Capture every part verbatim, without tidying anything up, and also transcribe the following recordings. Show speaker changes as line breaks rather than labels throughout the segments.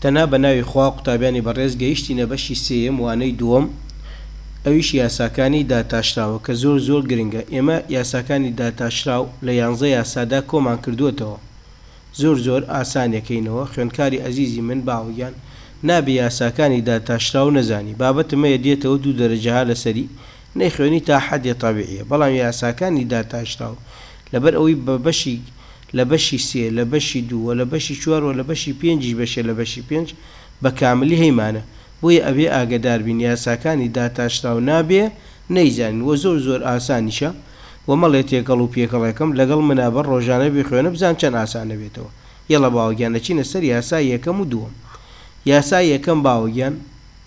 تەنها بە ناوی خوا قوتابیانی بەڕێز گەیشتینە بەشی سێیەم وانەی دووەم، ئەویش یاساکانی داتاشراوە کە زۆر زۆر گرنگە. ئێمە یاساکانی داتاشراو لە یانزە یاسادا کۆمان کردووەتەوە، زۆر زۆر ئاسانەکەینەوە. خوێندکاری ئەزیزی من باوەیان نابێ یاساکانی داتاشراو نەزانی، بابەتمەیە دێتەوە دوو دەرەجەها لەسەری نەیخوێنی تا حەدی تەبیعیە، بەڵام یاساکانی داتاشراو لەبەر ئەوەی بە بەشی لە بەشی سێ لە بەشی دووە لە بەشی چوارەوە لە بەشی پێنجی بەشێ لە بەشی پێنج بە کاملی هەیمانە، بۆیە ئەبێ ئاگدار بین یاساکانی داتاشراو نابێ نەیزانین و زۆر زۆر ئاسانیشە. و مەڵێ تێکەڵ و پێکەڵەکەم لەگەڵ منابەر ڕۆژانە بخوێنە بزان چەند ئاسانە بێتەوە. یەڵە باوەگیان دەچینە سەر یاسای یەکەم و دووەم. یاسای یەکەم باوەگیان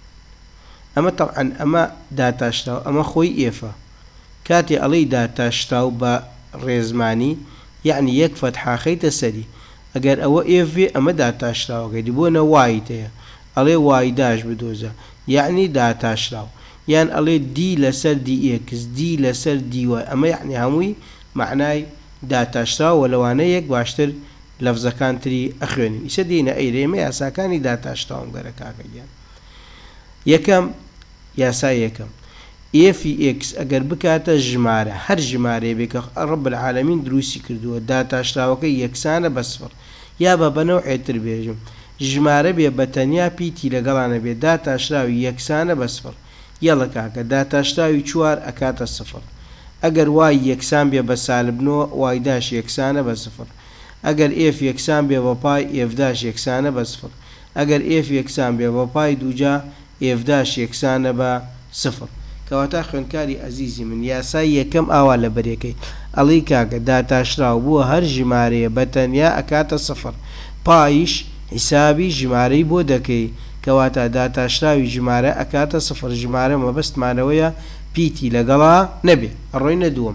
ئەمە تەبعەن ئەمە داتاشراو، ئەمە خۆی ئێفە. کاتێ ئەڵەی داتاشراو بە ڕێزمانی یعنی یەک فەتحا خەیتە سەری، ئەگەر ئەوە ئێڤێ ئەمە داتاشراوەکەی بۆنە وایت هەیە، ئەڵێ وای داش بدۆزە یعنی داتاشراو، یان ئەڵێ دی لەسەر دی ئێکس دی لەسەر دی وای، ئەمە یعنی هەمووی معنای داتاشراوە لەوانەیە یەک باشتر لەفزەکان تری ئەخوێنین. ئیسە دێنە ئەیرێمە یاساکانی داتاشراوم گەرە کاکەگیان. یەکەم یاسای یەکەم ئێفی ئێکس ئەگەر بکاتە ژمارە، هەر ژمارەیە بێ کە ڕەب العالەمین دروستی کردووە داتاشراوەکەی یەکسانە بە سفر، یا بە بەنەوعێتر بێژم ژمارە بێ بە تەنیا پیتی لەگەڵانە بێ داتاشراوی یەکسانە بە سفر. یەڵە کاکە داتاشراوی چوار ئەکاتە سفر، ئەگەر وای یەکسان بێ بە سالبنەوە وای داش یەکسانە بە سفر، ئەگەر ئێف یەکسان بێ بە پای ئێفداش یەکسانە بە سفر، ئەگەر ئێف یەکسان بێ بە پای دووجا ئێفداش یەکسانە بە سفر. کەواتە خوێندکاری ئەزیزی من یاسای یەکەم ئاوا لە بەرێکەی ئەڵی کاکە داتاشراو بووە هەر ژمارەیە بە تەنیا ئەکاتە سفر، پایش حیسابی ژمارەی بۆ دەکەی، کەواتە داتاشراوی ژمارە ئەکاتە سفر، ژمارە مەبەستمانەوەیە پیتی لەگەڵا نەبێ. ئەڕۆینە دووەم.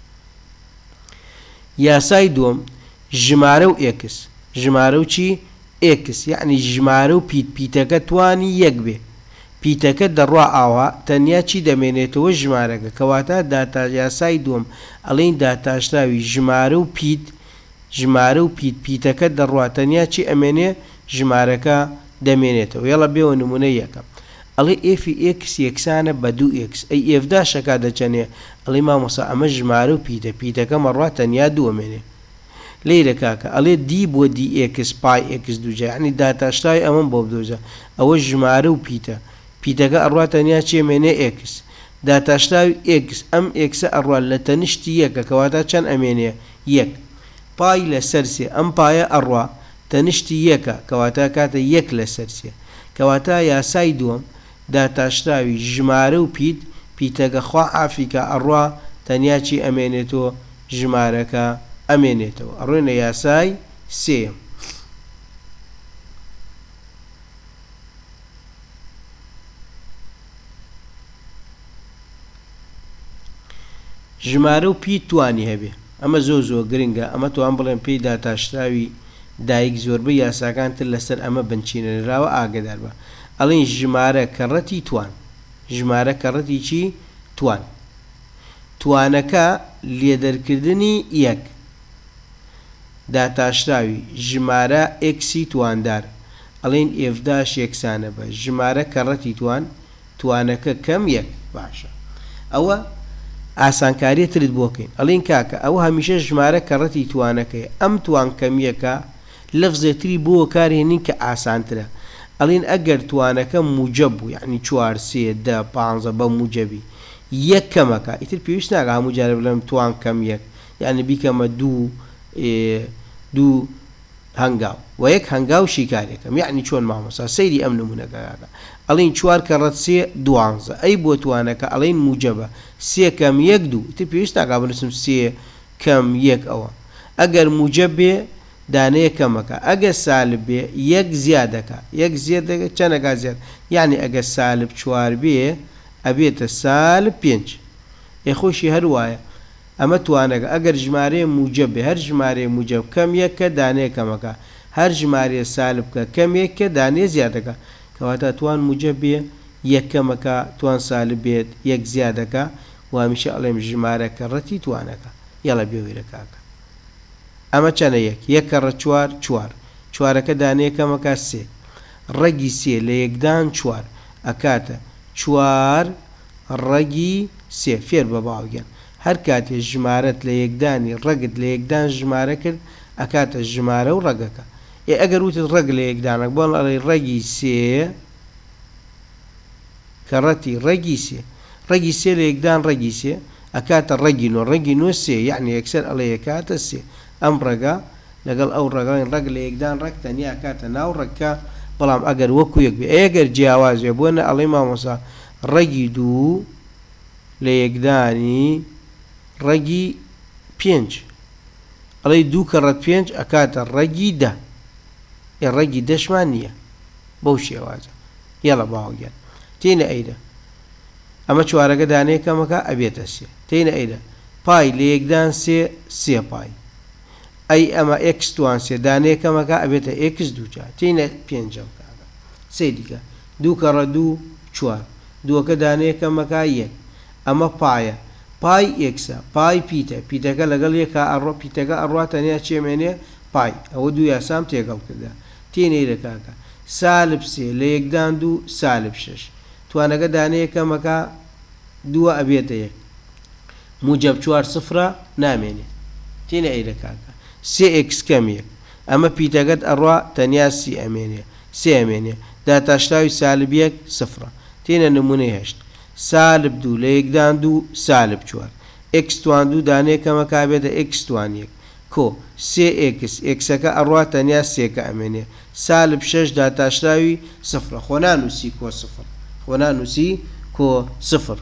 یاسای دووەم ژمارە و ئێکس، ژمارە و چی؟ ئێکس، یعنی ژمارە و پیت پیتەکە توانی یەک بێ، پیتەکە دەڕوا ئاوا تەنیا چی دەمێنێتەوە ژمارەکە، کەواتە داتا یاسای دووەم ئەڵین داتاشراوی ژمارە و پیت، ژمارە و پیت پیتەکە دەڕوا تەنیا چی ئەمێنێ ژمارەکە دەمێنێتەوە. یەڵە بێوە نمونە یەکەم ئەڵێ ئێفی ئێکس یەکسانە بە دوو ئێکس، ئەی ئێفداشەکە دەچەنێ، ئەڵێ مامۆستا ئەمە ژمارە و پیتە، پیتەکە مەڕوا تەنیا دووەمێنێ. لێرە کاکە ئەڵێ دی بۆ دی ئێکس پای ئێکس دووجا، یعنی داتاشراوی ئەمەم بۆ بدۆزە، ئەوە ژمارە و پیتە، پیتەکە ئەڕوا تەنیا چێمێنێ ئێکس، داتاشراوی ئێکس ئەم ئێکسە ئەڕوا لە تەنیشتی یەکە، کەواتە چەند ئەمێنێ یەک، پای لەسەر سێ ئەم پایە ئەڕوا تەنیشتی یەکە، کەواتە کاتە یەک لەسەر سێ. کەواتە یاسای دووەم داتاشراوی ژمارە و پیت، پیتەکە خوا عافیکە ئەڕوا تەنیا چی ئەمێنێتەوە ژمارەکە ئەمێنێتەوە. ئەڕۆینە یاسای سێم. ژمارە و پیت توانی هەبێ، ئەمە زۆر زۆر گرنگە، ئەمە توان بڵێن پێی داتاشراوی دایک زۆربەی یاساکانتر لەسەر ئەمە بنچینەراوە ئاگدار بە. ئەڵین ژمارە کەڕەتی توان، ژمارە کەڕەتی چی؟ توان، توانەکە لێدەرکردنی یەک، داتاشراوی ژمارە ئێکسی تواندار، ئەڵین ئێفداش یەکسانە بە ژمارە کەڕەتی توان، توانەکە کەم یەک. باشە، ئەوە ئاسانکاریەترت بۆکەین. ئەڵین کاکە ئەوە هەمیشە ژمارە کەڕەتی توانەکەی، ئەم توان کەمیەکە لەفزێتری بۆ کارهێنین کە ئاسانترە. ئەڵین ئەگەر توانەکە موجب بوو، یعنی چوار سێ دە پانزە بە موجبی یەک کەمەکە، ئیتر پێویست ناکە هەموو جارە بڵێم توان کەم یەک، یعنی بیکەمە دوو دوو هەنگاو و یەک هەنگاو شیکارێکم، یعنی چۆن مامۆستا سەیری ئەم نمونەکەکە. ئەڵین چوار کەڕەت سێ دوانزە، ئەی بۆ توانەکە ئەڵین موجبە، سێ کەم یەک دوو، ئیتر پێویست ناکە بنووسم سێ کەم یەک ئەوە. ئەگەر موجب بێ دانەیە کەمەکە، ئەگەر سالب بێ یەک زیادەکە، یەک زیادەکە چەندەکە زیاد، یعنی ئەگەر سالب چوار بێ ئەبێتە سالب پێنج. یەخۆشی هەروایە ئەمە توانەکە ئەگەر ژمارەیە موجب بێ، هەر ژمارەیە موجب کەم یەکە دانەیە کەمەکە، هەر ژمارەیە سالب کە کەم یەکە دانەیە زیادەکە، کەواتە توان موجب بێ یەک کەمەکە، توان سالب بێت یەک زیادەکە، و هەمیشە ئەڵێم ژمارە کەڕەتی توانەکە. یەڵە بێوەیرە کاکە ئەمە چەنە یەک، یەک کەڕە چوار چوار، چوارەکە دانەیە کەمەکە سێ، ڕەگی سێ لە یەکدان چوار ئەکاتە چوار ڕەگی سێ. فێر بە باوگیان هەر کاتێ ژمارەت لە یەکدانی ڕەگت لە یەکدان ژمارە کرد ئەکاتە ژمارە و ڕەگەکە. ئێ ئەگەر وتت ڕەگ لە یەکدانە بۆڵ ئەڵێ ڕەگی سێ کە ڕەتی ڕەگی سێ ڕەگی سێ لە یەکدان ڕەگی سێ ئەکاتە ڕەگی نۆ ڕەگی نۆ سێ یعنی یەکسەر ئەڵێ یەکاتە سێ. ئەم ڕەگە لەگەڵ ئەو ڕەگەڵین ڕەگ لە یەکدان ڕەگ تەنیا ئەکاتە ناو ڕەگکە بەڵام ئەگەر وەکو یەک بێ ئەگەر جیاواز بێ بۆ نە ئەڵێ مامۆستا ڕەگی دوو لە یەکدانی ڕەگی پێنج ئەڵێ دوو کە ڕەت پێنج ئەکاتە ڕەگی دە. ئێ ڕەگی دەشمان نییە بەو شێوازە. یەڵە باوەگیان تێنە ئەیدە ئەمە چوارەکە دانەیەکەمەکە ئەبێتە سێ تێنە ئەیدە پای لە یەکدان سێ سێ پای ئەی ئەمە ئێکس توان سێ دانەیەکەمەکە ئەبێتە ئێکس دووجا تێنە پێنجەم کاگە سێ دیکە دوو کە ڕە دوو چوار دووەکە دانەیەکەمەکە یەک ئەمە پایە پای ئێکسە پای پیتە پیتەکە لەگەڵ یەکە ئەڕۆ پیتەکە ئەڕواتە نیا چێمێنێ پای ئەوە دوو یاسام تێگەڵ کردە تێنەیرە کاکە سالب سێ لە یەکدان دوو سالب شەش توانەکە دانەیەکەمەکە دووە ئەبێتە یەک موجب چوار سفرە نامێنێ تێنە ئەیرە کاکە سێ ئێکس کەم یەک ئەمە پیتەکەت ئەڕوا تەنیا سی ئەمێنێ سێ ئەمێنێ داتاشتاوی سالب یەک سفرە تێنە نمونەی هەشت سالب دوو لە یەکدان دوو سالب چوار ئێکس توان دوو دانەیەکەمەکە بێتە ئێکس توان یەک کۆ سێ ئێکس ئێکسەکە ئەڕوا تەنیا سێکە ئەمێنێ سالب شەش داتاشتاوی سفرە خۆ نانووسی کۆ سفر خۆ نانووسی کۆ سفر.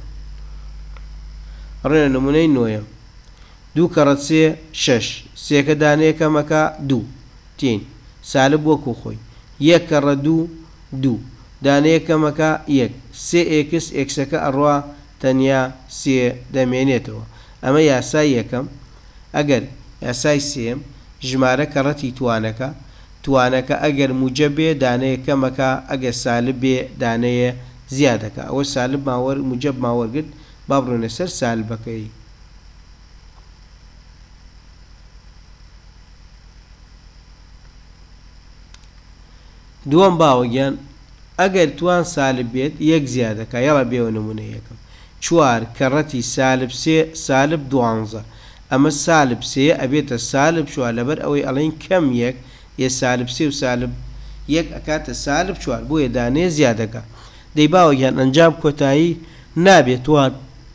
ڕێنە نمونەی نۆیەم دوو کە ڕەت سێ شەش سێکە دانەیەکەمەکە دوو تین سالب وەکو خۆی یەک کە ڕە دوو دوو دانەیەکەمەکە یەک سێ ئێکس ئێکسەکە ئەڕوا تەنیا سێ دەمێنێتەوە. ئەمە یاسای یەکەم. ئەگەر یاسای سێم ژمارە کە ڕەتی توانەکە توانەکە ئەگەر موجب بێ دانەیەکەمەکە ئەگەر سالب بێ دانەیە زیادەکە ئەوە سالب ماوەر موجب ماوەرگرت با بڕۆنە سەر سالبەکەی. دووەم باوەگیان ئەگەر توان سالب بێت یەک زیادەکە یاڵە بێوە نمونە یەکەم چوار کە ڕەتی سالب سێ سالب دوانزە ئەمە سالب سێ ئەبێتە سالب چوار لەبەر ئەوەی ئەڵێن کەم یەک یە سالب سێ و سالب یەک ئەکاتە سالب چوار بۆیە دانەیە زیادەکە. دەی باوەگیان ئەنجام کۆتایی نابێت توان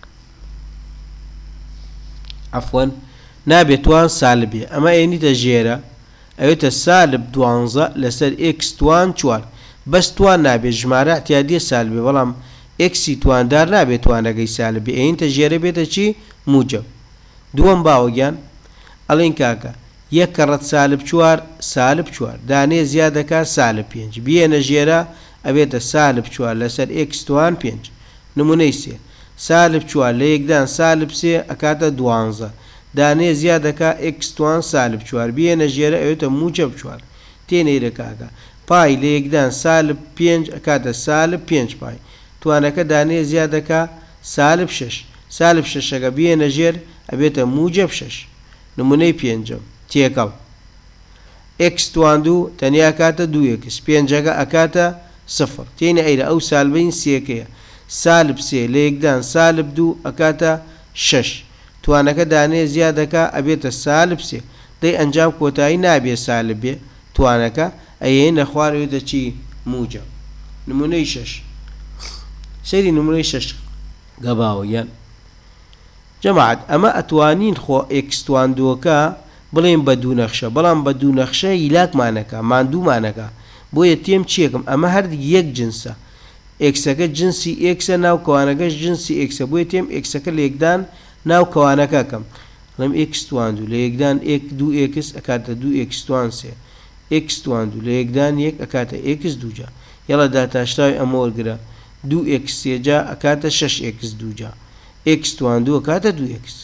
عەفوەن نابێت توان سالب بێ ئەمە ئێنیتە ژێرە ئەوێتە سالب دوانزە لەسەر ئێکس توان چوار بەس توان نابێت ژمارە ئەتیادیە سالب بێ بەڵام ئێکسی تواندار نابێت توانەکەی سالب بێ ئێنیتە ژێرە بێتە چی موجب. دووەم باوەگیان ئەڵێن کاکە یەک کە ڕەت سالب چوار سالب چوار دانەیە زیادەکە سالب پێنج بێنە ژێرە ئەبێتە سالب چوار لەسەر ئێکس توان پێنج. نمونەی سێ سالب چوار لە یەکدان سالب سێ ئەکاتە دوانزە دانەیە زیادەکە ئێکس توان سالب چوار بێنە ژێرە ئەوێتە موجب چوار تێنەیرە کاکە پای لە یەکدان سالب پێنج ئەکاتە سالب پێنج پای توانەکە دانەیە زیادەکە سالب شەش سالب شەشەکە بێنە ژێر ئەبێتە موجب شەش. نمونەی پێنجەم تێکەڵ ئێکس توان دوو تەنیا ئەکاتە دوو ئێکس پێنجەکە ئەکاتە سفر تێنە ئەیرە ئەو سالبەین سێکەیە سالب سێ لە یەکدان سالب دوو ئەکاتە شەش توانەکە دانەیە زیادەکە ئەبێتە سالب سێ. دەی ئەنجام کۆتایی نابێ سالب بێ توانەکە ئەیە نەخوارەوێتە چی موجب. نمونەی شەش سەیری نمونەی شەش گەباوەیان جەماعەت ئەمە ئەتوانین خۆ ئێکس توان دووەکە بڵێن بە دوو نەخشە بەڵام بە دوو نەخشە هیلاکمانەکە ماندوومانەکە بۆیە تێم چیەکەم ئەمە هەردی یەک جنسە ئێکسەکە جنسی ئێکسە ناو کەوانەکەش جنسی ئێکسە بۆیە تێم ئێکسەکە لە یەکدان ناو کەوانەکەکەم لەم ئێکس توان دوو لە یەکدان ئێک دوو ئێکس ئەکاتە دوو ئێکس توان سێ ئێکس توان دوو لە یەکدان یەک ئەکاتە ئێکس دووجا یەڵە داتاشتاوی ئەمە وەرگرە دوو ئێکس سێجا ئەکاتە شەش ئێکس دووجا ئێکس توان دوو ئەکاتە دوو ئێکس.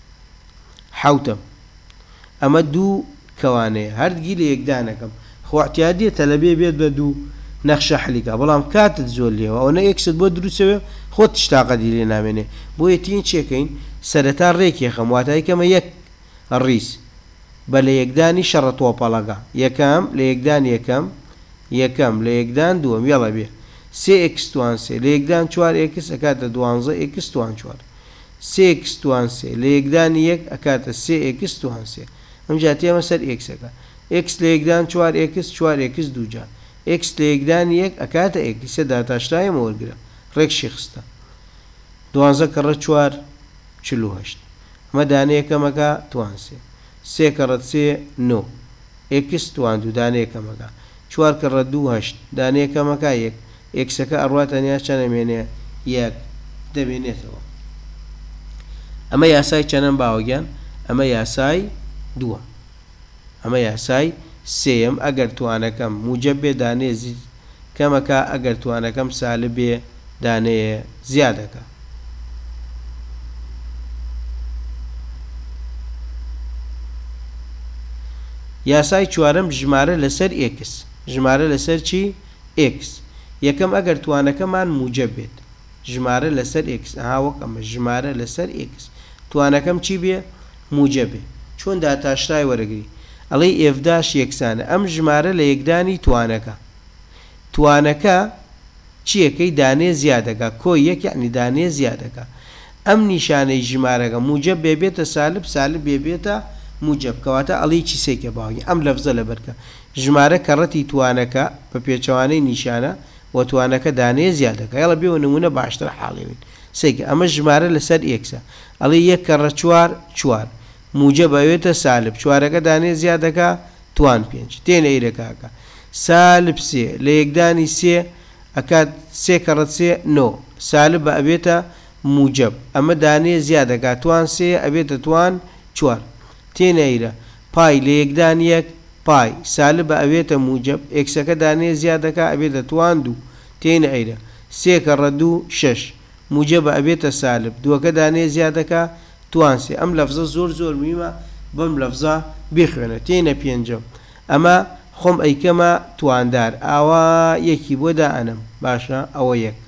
حەوتەم ئەمە دوو کەوانەیە هەردگی لە یەکدانەکەم خۆ احتیادیەتە لەبێ بێت بە دوو نەخشە حەلیکە بەڵام کاتت زۆر لێوە ئەوە ئێکست بۆ دروستەوە خۆت تشتاقەتی لێ نامێنێ بۆیە تین چێکەین سەرەتا ڕێکێخەم واتایکەمە یەک ڕیس بە لە یەکدانی شەڕە تۆپەڵەکە یەکەم لە یەکدان یەکەم یەکەم لە یەکدان دووەم یەڵە بێ سێ ئێکس توان سێ لە یەکدان چوار ئێکس ئەکاتە دوانزە ئێکس توان چوار سێ ئێکس توان سێ لە یەکدانی یەک ئەکاتە سێ ئێکس توان سێ ئەم جا تێمە سەر ئێکسەکە ئێکس لە یەکدان چوار ئێکس چوار ئێکس دووجا ئێکس لە یەکدانی یەک ئەکاتە ئێکسە داتاشتایەمە وەرگرە ڕێکشی خستە دوانزە کەڕە چوار چل و هەشت ئەمە دانەیەکەمەکە توان سێ سێ کەڕەت سێ نۆ ئێکس توان دوو دانەیەکەمەکە چوار کەڕە دوو هەشت دانەیەکەمەکە یەک ئێکسەکە ئەڕواتە تەنیا چەنەمێنێ یەک دەمێنێتەوە ئەمە یاسای چەنەم باوەگیان ئەمە یاسای دووە ئەمە یاسای سێم ئەگەر توانەکەم موجب بێ دانەیە کەمەکە ئەگەر توانەکەم سالب بێ دانەیە زیادەکە یاسای چوارەم ژمارە لەسەر ئێکس ژمارە لەسەر چی ئێکس یەکەم ئەگەر توانەکەمان موجب بێت ژمارە لەسەر ئێکس ئەها وەک ئەمە ژمارە لەسەر ئێکس توانەکەم چی بێ موجب بێ چۆن داتاشتای وەرەگری ئەڵێ ئێفداش یەکسانە ئەم ژمارە لە یەکدانی توانەکە توانەکە چیەکەی دانێ زیادەکە کۆی یەک یعنی دانێ زیادەکە ئەم نیشانەی ژمارەکە موجب بێ بێتە سالب سالب بێ بێتە موجب کەواتە ئەڵی چی سێکە باوی ئەم لەفزە لەبەرکە ژمارە کەڕەتی توانەکە بە پێچەوانەی نیشانە و توانەکە دانێ زیادەکە یاڵە بێوە نمونە باشتر حاڵێوین سێکە ئەمە ژمارە لەسەر ئێکسە ئەڵێ یەک کەڕە چوار چوار موجب ئەوێتە سالب چوارەکە دانێ زیادەکە توان پێنج تێنە ئیرەکاکە سالب سێ لە یەکدانی سێ ئەکات سێ کەڕەت سێ نۆ سالب بە ئەبێتە موجب ئەمە دانێ زیادەکە توان سێ ئەبێتە توان چوار تێنەیرە پای لە یەکدان یەک پای سالب بە ئەوێتە موجب ئێکسەکە دانێ زیادەکە ئەبێتە توان دوو تێنە ئەیرە سێ کەڕە دوو شەش موجب بە ئەبێتە سالب دووەکە دانێ زیادەکە توان سێ ئەم لەفزە زۆر زۆر میمە بەم لەفزە بخوێنە تێنە پێنجەم ئەمە خۆم ئەیکەمە تواندار ئاوا یەکی بۆ دائەنم باشە ئەوە یەک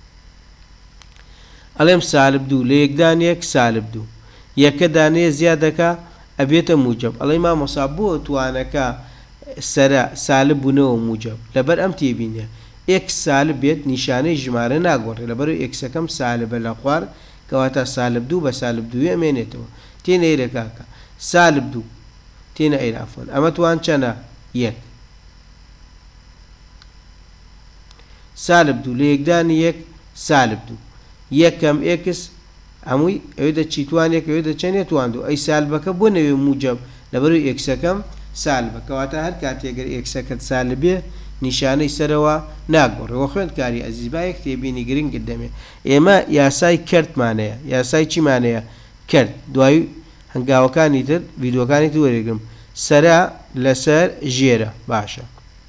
ئەڵێم سالب دوو لە یەکدان یەک سالب دوو یەکە دانێ زیادەکە ئەبێتە موجب ئەڵێ مامۆستا بۆ توانەکە سەرە سالب بوونەوە موجب لەبەر ئەم تێبینێ ئێکس سالب بێت نیشانەی ژمارە ناگۆڕێ لەبەرەوەی ئێکسەکەم سالبە لە خوار کەواتە سالب دوو بە سالب دووی ئەمێنێتەوە تێنە ئێرەکاکە سالب دوو تێنە ئەیرافۆن ئەمە توان چەنە یەک سالب دوو لە یەکدانی یەک سالب دوو یەکەم ئێکس هەمووی ئەوێ دەچیتوانێک ئەوێ دەچەنێت توان دوو ئەی سالبەکە بۆ نەوێ موجب لەبەرەوەی ئێکسەکەم سالبە کەواتە هەر کاتێگەر ئێکسەکەت سالبێ نیشانەی سەرەوە ناگۆڕێەوە خوێندکاری ئەزیز با یەک تێبینی گرنگت دەمێ ئێمە یاسای کەرتمانەیە یاسای چیمانەیە کرد دوای هەنگاوەکانی تر ڤیدۆکانی تر وەرەگرم سەرا لەسەر ژێرە باشە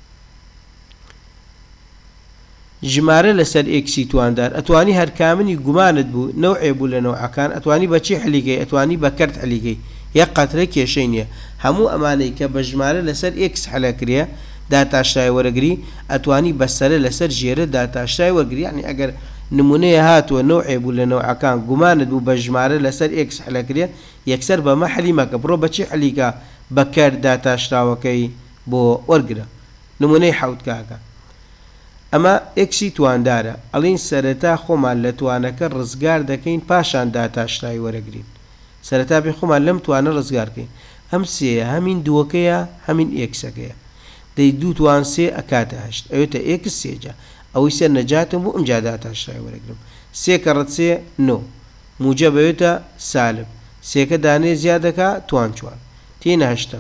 ژمارە لەسەر ئێکسی تواندار ئەتوانی هەر کامنی گومانت بوو نەوعێ بوو لە نەوعەکان ئەتوانی بەچی حلیگەی ئەتوانی بە کەرت حلیگەی یەک قەترە کێشەی نییە هەموو ئەمانەی کە بە ژمارە لەسەر ئێکس حەلەکرێ داتاشتای وەرەگری ئەتوانی بەسەرە لەسەر ژێرە داتاشتای وەرگری یعنی ئەگەر نمونەیە هاتووە نەوعێ بوو لە نەوعەکان گومانت بوو بە ژمارە لەسەر ئێکس حەلەکرێ یەکسەر بەمە حەلی مەکە بڕۆ بەچی حلیکە بە کەر داتاشتاوەکەی بۆ وەرگرە نمونەی حەوت کاکە ئەمە ئێکسی تواندارە ئەڵین سەرەتا خۆمان لە توانەکە ڕزگار دەکەین پاشان داتاشتای وەرەگرین سەرەتا بێ خۆمان لەم توانە ڕزگارکەین ئەم سێیە هەمین دووەکەیە هەمین ئێکسەکەیە دەی دوو توان سێ ئەکاتە هەشت ئەوێتە ئێکس سێجا ئەوەی سەر نەجاتم بوو ئەمجا داتاشتای وەرەگرم سێ کەڕەت سێ نۆ موجب ئەوێتە سالب سێکە دانێ زیادەکە توان چوار تێنە هەشتم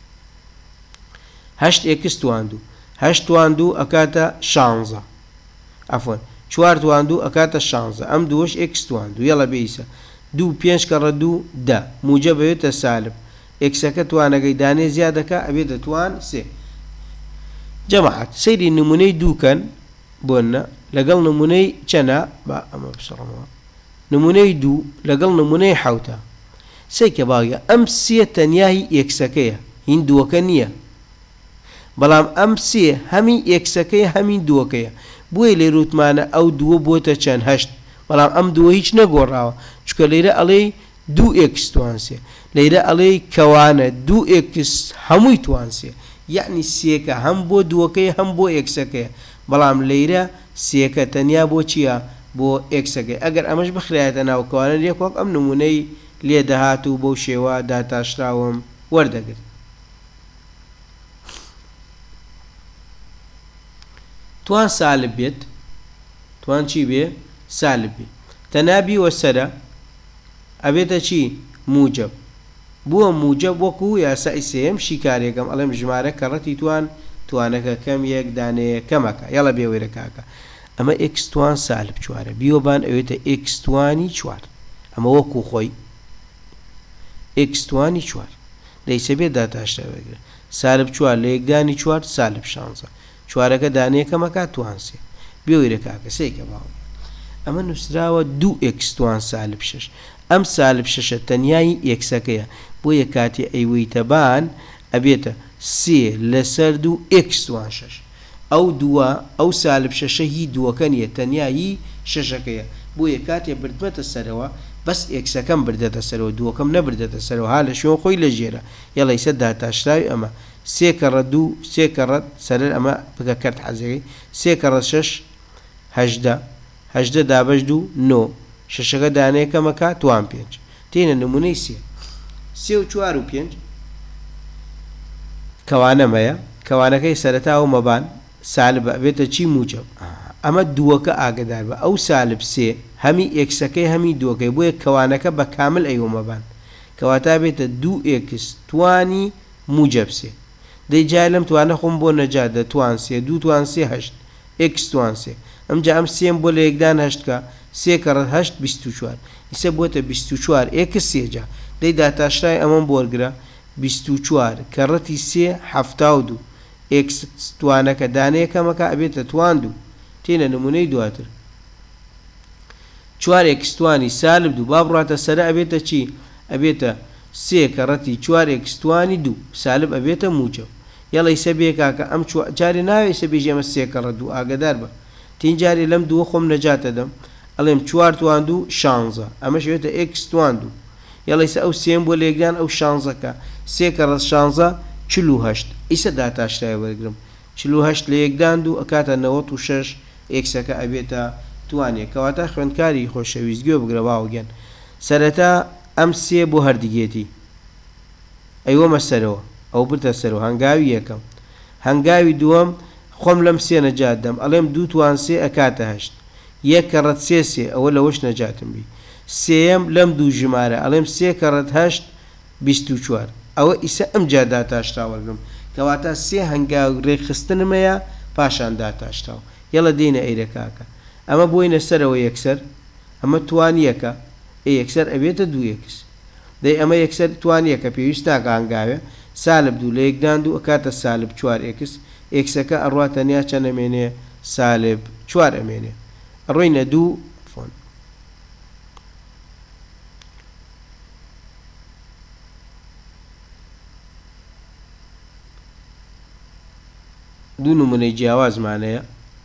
هەشت ئێکس توان دوو هەشت توان دوو ئەکاتە شانزە ئەفۆن چوار توان دوو ئەکاتە شانزە ئەم دووەش ئێکس توان دوو یەڵە بێیسە دوو پێنج کەڕە دوو دە موجب ئەوێتە سالب ئێکسەکە توانەکەی دانێ زیادەکە ئەبێتە توان سێ جەماعەت سەیری نمونەی دووکەن بۆنە لەگەڵ نمونەی چەنە بە ئەمە بسڕەمەوە نمونەی دوو لەگەڵ نمونەی حەوتە سێکە باویە ئەم سێ تەنیاهی ئێکسەکەیە هین دووەکە نییە بەڵام ئەم سێ هەمی ئێکسەکەی هەمین دووەکەیە بۆیە لێ ڕوتمانە ئەو دووە بۆتە چەند هەشت بەڵام ئەم دووە هیچ نەگۆڕاوە چکە لێرە ئەڵێ دوو ئێکس توان سێ لێرە ئەڵێ کەوانە دوو ئێکس هەمووی توان سێ یعنی سێکە هەم بۆ دووەکەی هەم بۆ ئێکسەکەیە بەڵام لەیرە سێکە تەنیا بۆ چییە بۆ ئێکسەکەی ئەگەر ئەمەش بخرایەتە ناوکەوانە لێک وەک ئەم نمونەی لێ دەهات و بەو شێوە داتاشراوم وەردەگرت. توان سالب بێت توان چی بێ سالب بێ تەنابی وەسەرە ئەبێتە چی موجب بووە موجب وەکو یاسای سێم شیکارێکم ئەڵێم ژمارە کەڕەتی توان توانەکە کەم یەک دانەیە کەمەکە یاڵە بێوەیرە کاکە ئەمە ئێکس توان سالب چوارە بیوەبان ئەوێتە ئێکس توانی چوار ئەمە وەکو خۆی ئێکس توانی چوار دەیسە بێت داتاشتا وەرگرە سالب چوار لە یەکدانی چوار سالب شانزە چوارەکە دانەیە کەمەکە توان سێ بێوەیرە کاکە سێکە باوە ئەمە نووسراوە دوو ئێکس توان سالب شەش ئەم سالب شەشە تەنیایی ئێکسەکەیە بۆیە کاتی ئەیوەیتەبان ئەبێتە سێ لەسەر دوو ئێکس توان شەش ئەو دووە ئەو سالب شەشە هی دووەکە نیە تەنیایی شەشەکەیە بۆیە کاتێ بردمەتە سەرەوە بەس ئێکسەکەم بردێتە سەرەوە دووەکەم نەبردێتە سەرەوە ها لە شوێن خۆی لە ژێرە یەڵە ئیسە داتاشراوی ئەمە سێ کەڕە دوو سێ کەڕەت سەرەر ئەمە بگە کەرت حەزەکەی سێ کەڕە شەش هەژدە هەژدە دابەش دوو نۆ شەشەکە دانەیەکەمەکە توان پێنج تێنە نمونەی سێ سێ و چوار و پێنج کەوانەمەیە کەوانەکەی سەرەتا و مەبان سالب بێتە چی موجب ئەمە دووەکە ئاگدار بە ئەو سالب سێ هەمی ئێکسەکەی هەمی دووەکەی بۆیە کەوانەکە بە کامل ئەیوە مەبان کەواتە بێتە دوو ئێکس توانی موجب سێ دەی جای لەم توانە خۆم بۆ نەجات دە توان سێ دوو توان سێ هەشت ئێکس توان سێ ئەمجا ئەم سێم بۆ لە یەکدان هەشتکە سێ کەڕەت هەشت بیست و چوار ئیسە بۆتە بیست و چوار ئێکس سێجا دەی داتاشرای ئەمەم بۆ وەرگرە بیست و چوار کەڕەتی سێ حەفتا و دوو ئێکس توانەکە دانەیەکەمەکە ئەبێتە توان دوو تێنە نمونەی دواتر چوار ئێکس توانی سالب دوو با بڕاتە سەرە ئەبێتە چی ئەبێتە سێ کەڕەتی چوار ئێکس توانی دوو سالب ئەبێتە موجب یەڵە ئیسە بێ کاکە ئەم جارێ ناوێ ئیسە بێژێ ئەمە سێ کەڕەت دوو ئاگدار بە تین جارێ لەم دووە خۆم نەجاتە دەم ئەڵێم چوار توان دوو شانزە ئەمەش ئەوێتە ئێکس توان دوو یەڵە ئیسە ئەو سێم بۆ لە یەکدان ئەو شانزەکە سێ کەڕەت شانزە چل و هەشت ئیسە داتاشرای وەرگرم چل و هەشت لە یەکدان دوو ئەکاتە نەوەت و شەش ئێکسەکە ئەبێتە توانێ کەواتە خوێندکاری خۆشەویستگوێ بگرە باوگەن سەرەتا ئەم سێ بۆ هەردیگێتی ئەیوەمە سەرەوە ئەو بتە سەرەوە هەنگاوی یەکەم هەنگاوی دووەم خۆم لەم سێ نەجات دەم ئەڵێم دوو توان سێ ئەکاتە هەشت یەک کەڕەت سێ سێ ئەوە لەوەش نەجاتم بی سێەم لەم دوو ژمارە ئەڵێم سێ کەڕەت هەشت بیست و چوار ئەوە ئیسە ئەم جا داتاشراوەرگم کەواتە سێ هەنگاوی ڕێکخستنمەیە پاشان داتاشراوە یەڵە دێنە ئەیرە کاکە ئەمە بۆینە سەرەوە یەکسەر ئەمە توانیەکە ئێ یەکسەر ئەبێتە دوو ئێکس دەی ئەمە یەکسەر توانیەکە پێویست ناکە هەنگاوێ سالب دوو لە یەکدان دوو ئەکاتە سالب چوار ئێکس ئێکسەکە ئەڕواتە نیا چەند ئەمێنێ سالب چوار ئەمێنێ ئەڕۆینە دوو فۆن دوو نمونەی جیاوازمانەیە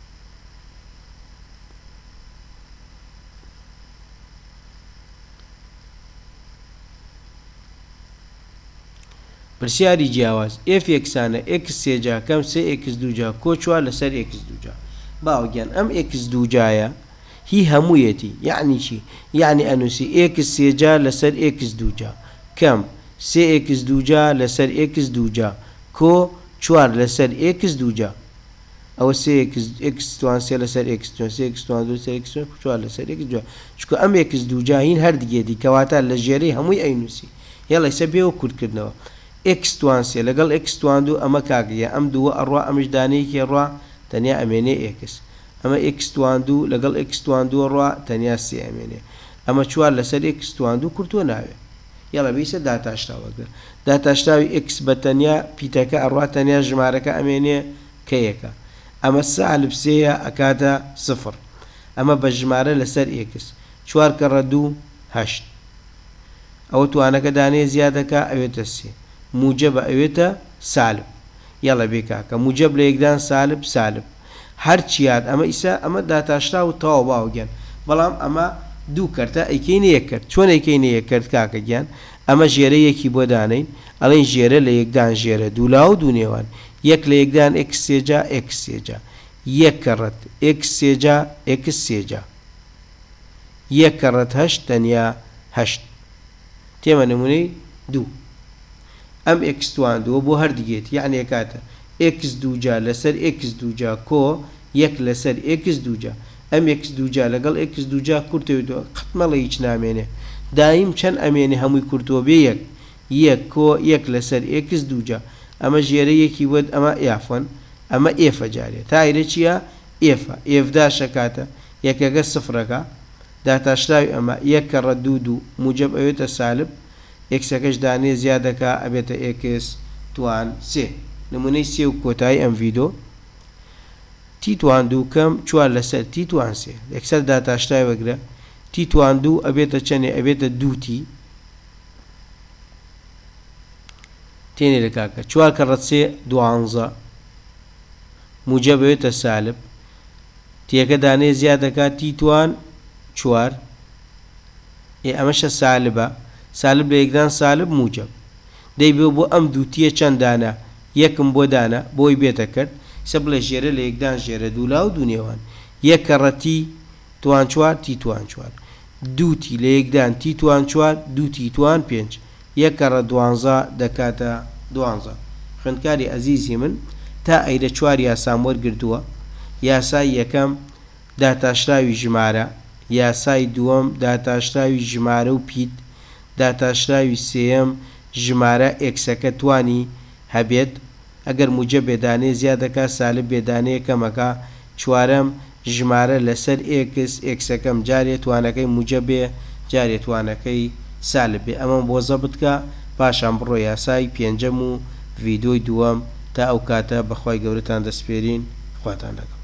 پرسیاری جیاواز ئف یەکسانە ئێکس سێجا کەم سێ ئێکس دووجا کۆ چوار لەسەر ئێکس دووجا باوەگیان ئەم ئێکس دووجایە هی هەموویەتی یعنی چی یعنی ئەنووسی ئێکس سێجا لەسەر ئێکس دووجا کەم سێ ئێکس دووجا لەسەر ئێکس دووجا کۆ چوار لەسەر ئێکس دووجا ئەوە سێ ئێکس توان سێ لەسەر ئێکس توان سێ ئێکس توان دوو لەسەر ئێکس چوار لەسەر ئێکس دووجا چکە ئەم ئێکس دووجا هین هەردیگێتی کەواتە لە ژێرەی هەمووی ئەینووسی هێڵە ئیسە بێوە کورتکردنەوە ئێکس توان سێ لەگەڵ ئێکس توان دوو ئەمە کاگیە ئەم دووە ئەڕوا ئەمش دانەیەکی ڕوا تەنیا ئەمێنێ ئێکس ئەمە ئێکس توان دوو لەگەڵ ئێکس توان دووە ڕوا تەنیا سێ ئەمێنێ ئەمە چوار لەسەر ئێکس توان دوو کورتووە ناوێ یاڵە بیسە داتاشراوەگەر داتاشراوی ئێکس بە تەنیا پیتەکە ئەڕوا تەنیا ژمارەکە ئەمێنێ کە یەکە ئەمە سالب سێیە ئەکاتە سفر ئەمە بە ژمارە لەسەر ئێکس چوار کەڕە دوو هەشت ئەوە توانەکە دانەیە زیادەکە ئەوێتە سێ موجب ئەوێتە سالب یاڵە بێ کاکە موجب لە یەکدان سالب سالب هەرچیات ئەمە ئیسا ئەمە داتاشرا و تەواو باوگیان بەڵام ئەمە دوو کەرتە ئەیکەینە یەک کرد چۆن ئەیکەینە یەک کرد کاکە گیان ئەمە ژێرە یەکی بۆ دانەین ئەڵێن ژێرە لە یەکدان ژێرە دوولا و دوو نێوان یەک لە یەکدان x سێجا x سێجا یەک کەڕەت x سێجا x سێجا یەک کەڕەت هەشت تەنیا هەشت تێمە نمونەی دوو ئەم x تواندووە بۆ هەردگێت یعنی کاتە x دووجا لەسەر x دووجا کۆ یەک لەسەر x دووجا ئەم x دووجا لەگەڵ x دووجا کورتەوەیەوە قەتمەڵە هیچ نامێنێ دایم چەند ئەمێنێ هەمووی کورتەوە بێ یەک یەک کۆ یەک لەسەر x دووجا ئەمە ژێرە یەکی وەد ئەمە یافۆن ئەمە ئێفە جارێ تا ئێرە چییە ئێفە ئێفدا شەکاتە یەکەکە سفرەکە داتاشراوی ئەمە یەک کەڕە دوو دوو موجب ئەوێتە سالب ئێکسەکەش دانێ زیادەکە ئەبێتە ئێکس توان سێ نمونەی سێ و کۆتایی ئەم ڤیدۆ تی توان دوو کەم چوار لەسەر تی توان سێ یەکسەر داتاشرای وەگرە تی توان دوو ئەبێتە چەندێ ئەبێتە دوو تی تێنێ لە کاکە چوار کەڕەت سێ دوانزە موجب ئەوێتە سالب تیەکە دانێ زیادەکە تی توان چوار ئێ ئەمەشە سالبە سالب لە یەکدان سالب موجب دەیبێ بۆ ئەم دووتیە چەند دانە یەکم بۆ دانە بۆی بێتە کرد سە بڵێ ژێرە لە یەکدان ژێرە دوولا و دوونێوان یەک کەڕەتی توان چوار تی توان چوار دووتی لە یەکدان تی توان چوار دووتی توان پێنج یەک کەڕە دوانزە دەکاتە دوانزە خوێندکاری ئەزیزی من تا ئەیرە چوار یاسام وەرگردووە یاسای یەکەم داتاشراوی ژمارە یاسای دووەم داتاشراوی ژمارە و پیت داتاشراوی سێیەم ژمارە ئێکسەکە توانی هەبێت ئەگەر موجب بێدانێ زیادەکە سالب بێدانەیە کەمەکە چوارەم ژمارە لەسەر ئێکس ئێکسەکەم جارێ توانەکەی موجب بێ جارێ توانەکەی سالب بێ ئەمەم بۆ زەبط بکە پاشان بڕۆ یاسای پێنجەم و ڤیدۆی دووەم تا ئەو کاتە بەخوای گەورەتان دەسپێرین خواتان لەگەڵ